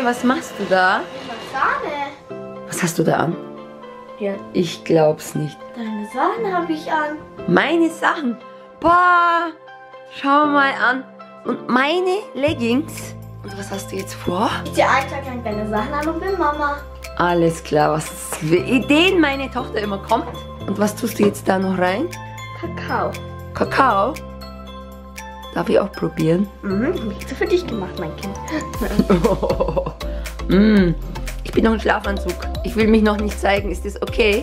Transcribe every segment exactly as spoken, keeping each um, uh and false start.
was machst du da? Sahne. Was hast du da an? Ja. Ich glaub's nicht. Deine Sachen habe ich an. Meine Sachen? Boah, schau mal an. Und meine Leggings? Und was hast du jetzt vor? Ich ziehe einen Tag lang deine Sachen an und bin Mama. Alles klar, was für Ideen meine Tochter immer kommt. Und was tust du jetzt da noch rein? Kakao. Kakao? Darf ich auch probieren? Mhm, hab ich extra für dich gemacht, mein Kind. mm, ich bin noch im Schlafanzug. Ich will mich noch nicht zeigen. Ist das okay?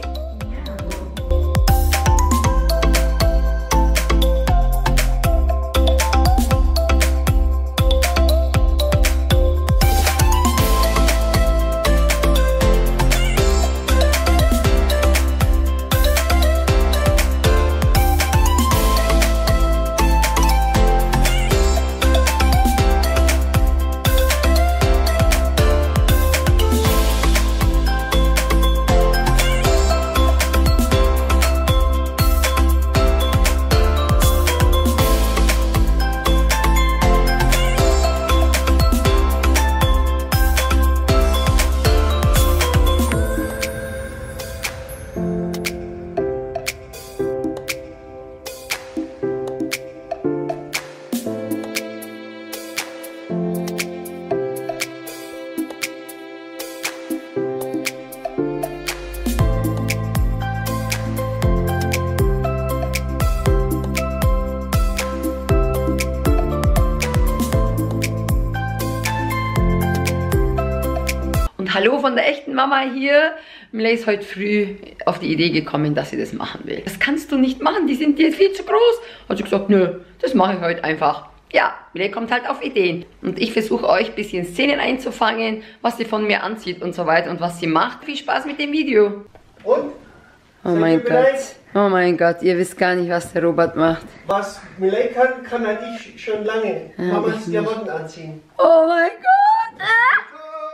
Hallo von der echten Mama hier. Miley ist heute früh auf die Idee gekommen, dass sie das machen will. Das kannst du nicht machen, die sind dir viel zu groß. Hat sie gesagt, nö, das mache ich heute einfach. Ja, Miley kommt halt auf Ideen. Und ich versuche euch ein bisschen Szenen einzufangen, was sie von mir anzieht und so weiter und was sie macht. Viel Spaß mit dem Video. Und? Oh mein Gott. Oh mein Gott, ihr wisst gar nicht, was der Robert macht. Was Miley kann, kann halt ich schon lange. Ja, Mamas Klamotten anziehen. Oh mein Gott. Ah.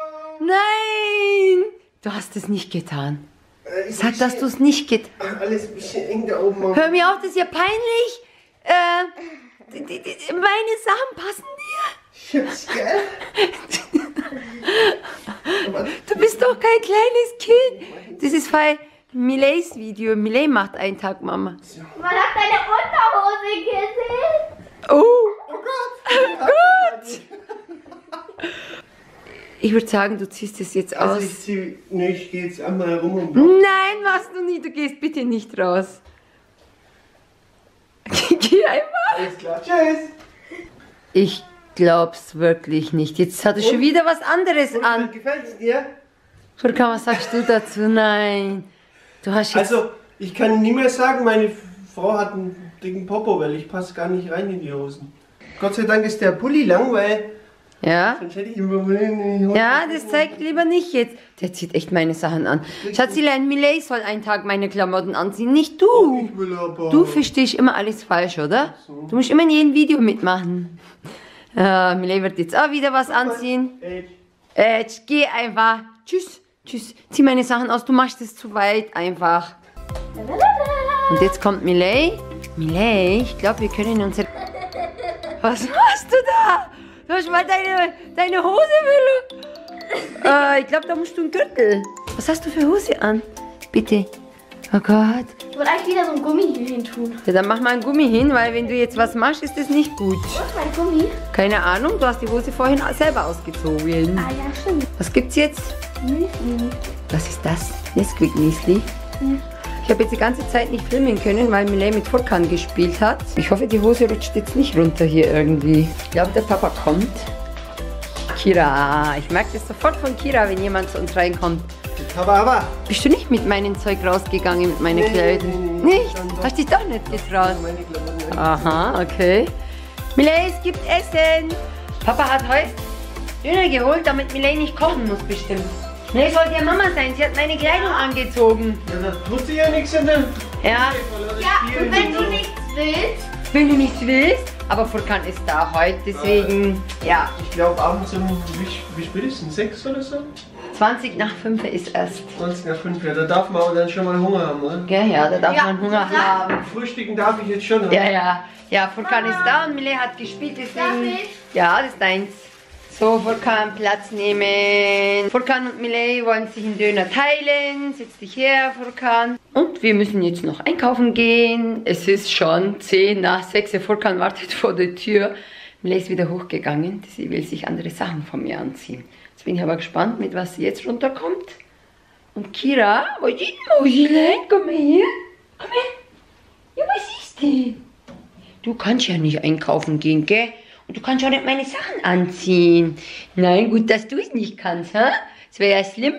Nein! Du hast es nicht getan. Äh, Sag, dass du es nicht getan hast. Alles ein bisschen eng da oben. Mama. Hör mir auf, das ist ja peinlich. Äh, die, die, die, meine Sachen passen dir. Schütz, gell? Du bist doch kein kleines Kind. Das ist bei Mileys Video. Miley macht einen Tag, Mama. Man hat deine Unterhose gesehen. Oh. Oh Gott. Oh Gott. Ich würde sagen, du ziehst es jetzt aus. Also ich zieh, ne, ich gehe jetzt einmal herum und Nein, machst du nicht. Du gehst bitte nicht raus. Geh einfach. Alles klar, tschüss. Ich glaub's wirklich nicht. Jetzt hat er schon wieder was anderes Und, an. gefällt's dir? Furkan, was sagst du dazu? Nein. Du hast jetzt... Also, ich kann nie mehr sagen, meine Frau hat einen dicken Popo, weil ich passe gar nicht rein in die Hosen. Gott sei Dank ist der Pulli lang, weil... Ja? Sonst hätte ich ihn in die Hosen. Ja, das zeigt lieber nicht jetzt. Der zieht echt meine Sachen an. Schatzilein, Miley soll einen Tag meine Klamotten anziehen, nicht du. Ich will aber... Du verstehst immer alles falsch, oder? Du musst immer in jedem Video mitmachen. Äh, Miley wird jetzt auch wieder was anziehen. Äh, geh einfach. Tschüss, tschüss. Zieh meine Sachen aus, du machst es zu weit einfach. Und jetzt kommt Miley. Miley, ich glaube, wir können unsere... Was machst du da? Du hast mal deine, deine Hose will. Äh, ich glaube, da musst du einen Gürtel. Was hast du für Hose an? Bitte. Oh Gott. Ich wollte eigentlich wieder so ein Gummi hier hin tun. Ja, dann mach mal ein Gummi hin, weil wenn du jetzt was machst, ist das nicht gut. Wo ist mein Gummi? Keine Ahnung, du hast die Hose vorhin selber ausgezogen. Ah ja, stimmt. Was gibt's jetzt? Müsli. Was ist das? Nesquik Müsli. Ja. Ich habe jetzt die ganze Zeit nicht filmen können, weil Miley mit Furkan gespielt hat. Ich hoffe, die Hose rutscht jetzt nicht runter hier irgendwie. Ich glaube, der Papa kommt. Kira. Ich merke das sofort von Kira, wenn jemand zu uns reinkommt. Aber, aber. Bist du nicht mit meinem Zeug rausgegangen, mit meinen Nee, Kleidern? nee, nee, nee. Nicht? Dann doch. Hast dich doch nicht getraut? Meine Klamotten. Aha, okay. Miley, es gibt Essen. Papa hat heute Döner geholt, damit Miley nicht kochen muss bestimmt. Miley sollte ja Mama sein, sie hat meine Kleidung angezogen. Ja, das tut sie ja nichts in dem... Ja, Ja, und wenn du nichts willst, wenn du nichts willst, aber Furkan ist da heute, deswegen, ja. Ich glaube abends um, wie, wie spät ist es? sechs oder so? zwanzig nach fünf ist erst. zwanzig nach fünf, ja, da darf man aber dann schon mal Hunger haben, oder? Ja, ja, da darf Ja. man Hunger Ja. haben. Frühstücken darf ich jetzt schon, oder? Ja, ja. Ja, Furkan ist da und Miley hat gespielt, deswegen. Darf ich? Ja, das ist deins. So, Furkan, Platz nehmen. Furkan und Miley wollen sich einen Döner teilen. Setz dich her, Furkan. Und wir müssen jetzt noch einkaufen gehen. Es ist schon zehn nach sechs. Furkan wartet vor der Tür. Miley ist wieder hochgegangen. Sie will sich andere Sachen von mir anziehen. Jetzt bin ich aber gespannt, mit was sie jetzt runterkommt. Und Kira, wo ist denn Mausilein? Komm mal her. Komm her. Ja, was ist denn? Du kannst ja nicht einkaufen gehen, gell? Und du kannst auch nicht meine Sachen anziehen. Nein, gut, dass du es nicht kannst, ha? Das wäre ja schlimm.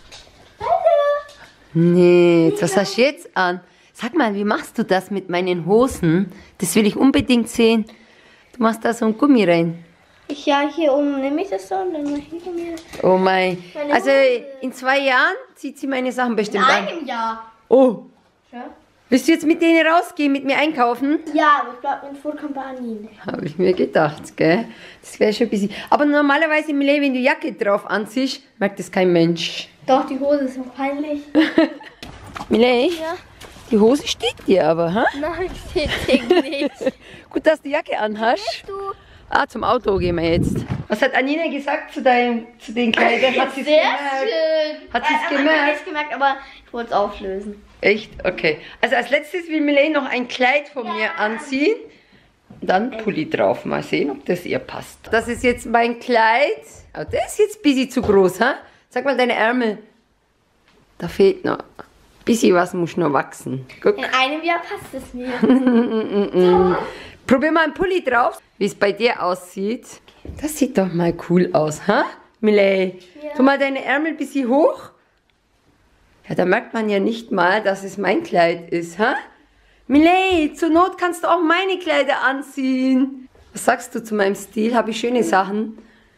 Hallo. Nee, was hast du jetzt an? Sag mal, wie machst du das mit meinen Hosen? Das will ich unbedingt sehen. Du machst da so ein Gummi rein. Ich ja hier oben nehme ich das so und dann mache ich hier mir. Oh mein. Meine Also Hose. in zwei Jahren zieht sie meine Sachen In bestimmt an. einem Jahr. Oh, Ja, willst du jetzt mit denen rausgehen, mit mir einkaufen? ja aber ich glaube mit Furkan Banin. Habe ich mir gedacht, gell? Das wäre schon ein bisschen. Aber normalerweise, Miley, wenn du Jacke drauf anziehst, merkt das kein Mensch. Doch, die Hose ist so peinlich. Miley, Ja. die Hose steht dir aber, ha? Nein, steht nicht. Gut, dass du die Jacke anhast. Du. Ah, zum Auto gehen wir jetzt. Was hat Anina gesagt zu, deinem, zu den Kleidern? Hat sie es Sehr gemerkt? schön. Hat sie es Äh, gemerkt? Ich nicht gemerkt, aber ich wollte es auflösen. Echt? Okay. Also als letztes will Miley noch ein Kleid von mir anziehen. Dann Pulli drauf. Mal sehen, ob das ihr passt. Das ist jetzt mein Kleid. Oh, der ist jetzt ein bisschen zu groß, ha? Sag mal deine Ärmel. Da fehlt noch. Ein bisschen was muss noch wachsen. Guck. In einem Jahr passt es mir. Probier mal einen Pulli drauf, wie es bei dir aussieht. Das sieht doch mal cool aus, ha? Miley, Ja. tu mal deine Ärmel ein bisschen hoch. Ja, da merkt man ja nicht mal, dass es mein Kleid ist, ha? Miley, zur Not kannst du auch meine Kleider anziehen. Was sagst du zu meinem Stil? Habe ich schöne Sachen?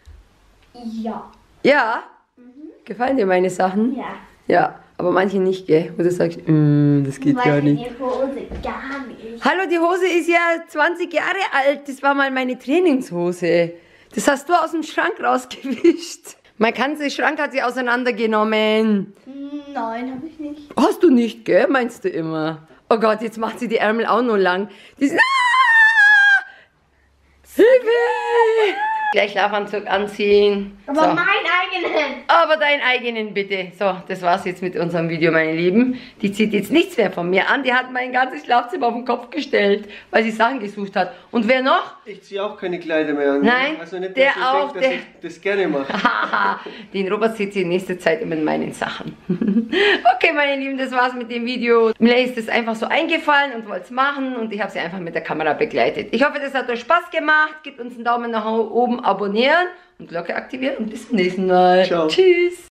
Ja. Ja? Gefallen dir meine Sachen? Ja. Ja, aber manche nicht, gell? Wo du sagst, mm, das geht gar nicht. Die Hose gar nicht. Hallo, die Hose ist ja zwanzig Jahre alt. Das war mal meine Trainingshose. Das hast du aus dem Schrank rausgewischt. Mein ganzer Schrank hat sie auseinandergenommen. Nein, habe ich nicht. Hast du nicht, gell? Meinst du immer? Oh Gott, jetzt macht sie die Ärmel auch noch lang. Die sind... Ah! Hilfe! Gleich Schlafanzug anziehen. Aber So. meinen eigenen. Aber deinen eigenen bitte. So, das war's jetzt mit unserem Video, meine Lieben. Die zieht jetzt nichts mehr von mir an. Die hat mein ganzes Schlafzimmer auf den Kopf gestellt, weil sie Sachen gesucht hat. Und wer noch? Ich ziehe auch keine Kleider mehr an. Nein, also nicht, dass der ihr auch, denkt, dass der- ich das gerne mache. Haha, den Robert sieht sie in nächster Zeit immer in meinen Sachen. Okay, meine Lieben, das war's mit dem Video. Mir ist das einfach so eingefallen und wollte es machen und ich habe sie einfach mit der Kamera begleitet. Ich hoffe, das hat euch Spaß gemacht. Gebt uns einen Daumen nach oben, abonnieren und Glocke aktivieren und bis zum nächsten Mal. Ciao. Tschüss.